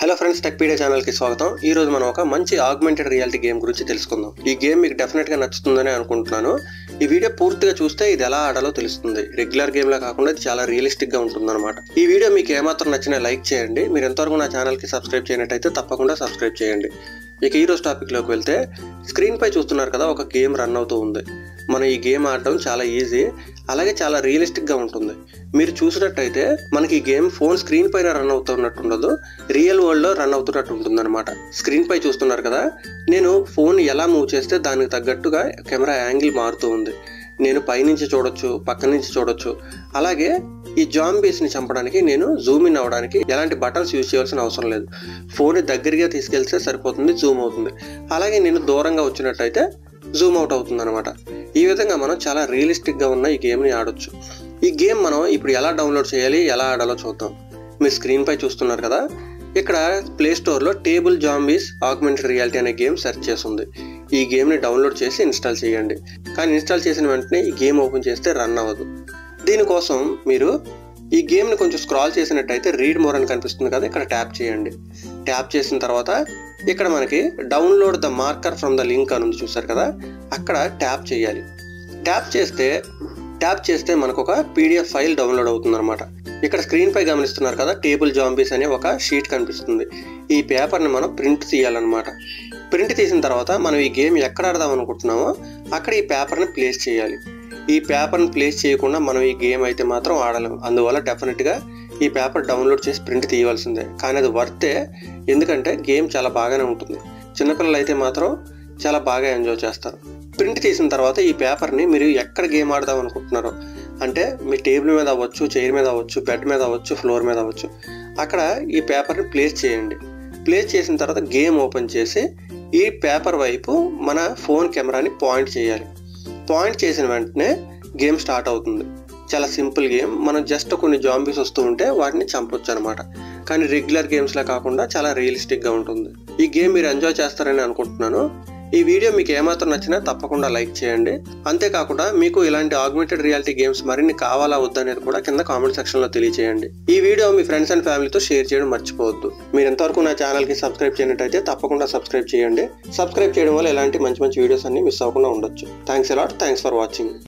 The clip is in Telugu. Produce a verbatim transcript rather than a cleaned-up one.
హలో ఫ్రెండ్స్, టెక్పీడియా ఛానల్ కి స్వాగతం. ఈ రోజు మనం ఒక మంచి ఆగ్మెంటెడ్ రియాలిటీ గేమ్ గురించి తెలుసుకుందాం. ఈ గేమ్ మీకు డెఫినెట్ గా నచ్చుతుందని అనుకుంటున్నాను. ఈ వీడియో పూర్తిగా చూస్తే ఇది ఎలా ఆడాలో తెలుస్తుంది. రెగ్యులర్ గేమ్ లా కాకుండా ఇది చాలా రియలిస్టిక్ గా ఉంటుందన్నమాట. ఈ వీడియో మీకు ఏమాత్రం నచ్చినా లైక్ చేయండి. మీరు ఎంతవరకు నా ఛానల్ కి సబ్స్క్రైబ్ చేయనట్టయితే తప్పకుండా సబ్స్క్రైబ్ చేయండి. ఇక ఈ రోజు టాపిక్ లోకి వెళ్తే, స్క్రీన్ పై చూస్తున్నారు కదా, ఒక గేమ్ రన్ అవుతూ ఉంది. మనం ఈ గేమ్ ఆడడం చాలా ఈజీ, అలాగే చాలా రియలిస్టిక్ గా ఉంటుంది. మీరు చూసినట్టయితే మనకి ఈ గేమ్ ఫోన్ స్క్రీన్ పైన రన్ అవుతున్నట్టు ఉండదు, రియల్ వరల్డ్ లో రన్ అవుతున్నట్టు ఉంటుంది అనమాట. స్క్రీన్ పై చూస్తున్నారు కదా, నేను ఫోన్ ఎలా మూవ్ చేస్తే దానికి తగ్గట్టుగా కెమెరా యాంగిల్ మారుతూ ఉంది. నేను పైనుంచి చూడొచ్చు, పక్క నుంచి చూడొచ్చు. అలాగే ఈ జాంబీస్ ని చంపడానికి నేను జూమ్ ఇన్ అవ్వడానికి ఎలాంటి బటన్స్ యూజ్ చేయాల్సిన అవసరం లేదు. ఫోన్ దగ్గరగా తీసుకెళ్తే సరిపోతుంది, జూమ్ అవుతుంది. అలాగే నేను దూరంగా వచ్చినట్టయితే జూమ్ అవుట్ అవుతుంది అనమాట. ఈ విధంగా మనం చాలా రియలిస్టిక్ గా ఉన్న ఈ గేమ్ ని ఆడొచ్చు. ఈ గేమ్ మనం ఇప్పుడు ఎలా డౌన్లోడ్ చేయాలి, ఎలా ఆడాలో చూద్దాం. మీరు స్క్రీన్ పై చూస్తున్నారు కదా, ఇక్కడ ప్లే స్టోర్ లో టేబుల్ జాంబీస్ ఆగ్మెంటెడ్ రియాలిటీ అనే గేమ్ సెర్చ్ చేస్తుంది. ఈ గేమ్ ని డౌన్లోడ్ చేసి ఇన్స్టాల్ చేయండి. కానీ ఇన్స్టాల్ చేసిన వెంటనే ఈ గేమ్ ఓపెన్ చేస్తే రన్ అవ్వదు. దీనికోసం మీరు ఈ గేమ్ ని కొంచెం స్క్రాల్ చేసినట్టయితే రీడ్ మోర్ అని కనిపిస్తుంది కదా, ఇక్కడ ట్యాప్ చేయండి. ట్యాప్ చేసిన తర్వాత ఇక్కడ మనకి download the marker from the link అని ఉంది, చూసారు కదా, అక్కడ ట్యాప్ చేయాలి. ట్యాప్ చేస్తే ట్యాప్ చేస్తే మనకు ఒక పీడిఎఫ్ ఫైల్ డౌన్లోడ్ అవుతుంది అనమాట. ఇక్కడ స్క్రీన్ పై గమనిస్తున్నారు కదా, టేబుల్ జాంబీస్ అనే ఒక షీట్ కనిపిస్తుంది. ఈ పేపర్ని మనం ప్రింట్ తీయాలన్నమాట. ప్రింట్ తీసిన తర్వాత మనం ఈ గేమ్ ఎక్కడ ఆడదాం అనుకుంటున్నామో అక్కడ ఈ పేపర్ని ప్లేస్ చేయాలి. ఈ పేపర్ని ప్లేస్ చేయకుండా మనం ఈ గేమ్ అయితే మాత్రం ఆడలేము. అందువల్ల డెఫినెట్గా ఈ పేపర్ డౌన్లోడ్ చేసి ప్రింట్ తీయవలసిందే. కానీ అది వర్తే, ఎందుకంటే గేమ్ చాలా బాగానే ఉంటుంది. చిన్నపిల్లలు అయితే మాత్రం చాలా బాగా ఎంజాయ్ చేస్తారు. ప్రింట్ తీసిన తర్వాత ఈ పేపర్ని మీరు ఎక్కడ గేమ్ ఆడదాం అనుకుంటున్నారో, అంటే మీ టేబుల్ మీద అవ్వచ్చు, చైర్ మీద అవ్వచ్చు, బెడ్ మీద అవ్వచ్చు, ఫ్లోర్ మీద అవ్వచ్చు, అక్కడ ఈ పేపర్ని ప్లేస్ చేయండి. ప్లేస్ చేసిన తర్వాత గేమ్ ఓపెన్ చేసి ఈ పేపర్ వైపు మన ఫోన్ కెమెరాని పాయింట్ చేయాలి. పాయింట్ చేసిన వెంటనే గేమ్ స్టార్ట్ అవుతుంది. చాలా సింపుల్ గేమ్. మనం జస్ట్ కొన్ని జాంబీస్ వస్తూ ఉంటే వాటిని చంపొచ్చు అనమాట. కానీ రెగ్యులర్ గేమ్స్లా కాకుండా చాలా రియలిస్టిక్గా ఉంటుంది. ఈ గేమ్ మీరు ఎంజాయ్ చేస్తారని అనుకుంటున్నాను. ఈ వీడియో మీకు ఏమాత్రం నచ్చినా తప్పకుండా లైక్ చేయండి. అంతేకాకుండా మీకు ఇలాంటి ఆగ్మెంటెడ్ రియాలిటీ గేమ్స్ మరిన్ని కావాలా వద్దనేది కూడా కింద కామెంట్ సెక్షన్లో తెలియజేయండి. ఈ వీడియో మీ ఫ్రెండ్స్ అండ్ ఫ్యామిలీతో షేర్ చేయడం మర్చిపోవద్దు. మీరు ఎంతవరకు నా ఛానల్కి సబ్స్క్రైబ్ చేయనట్టయితే తప్పకుండా సబ్స్క్రైబ్ చేయండి. సబ్స్క్రైబ్ చేయడం వల్ల ఇలాంటి మంచి మంచి వీడియోస్ అన్ని మిస్ అవ్వకుండా ఉండొచ్చు. Thanks a lot. Thanks for watching.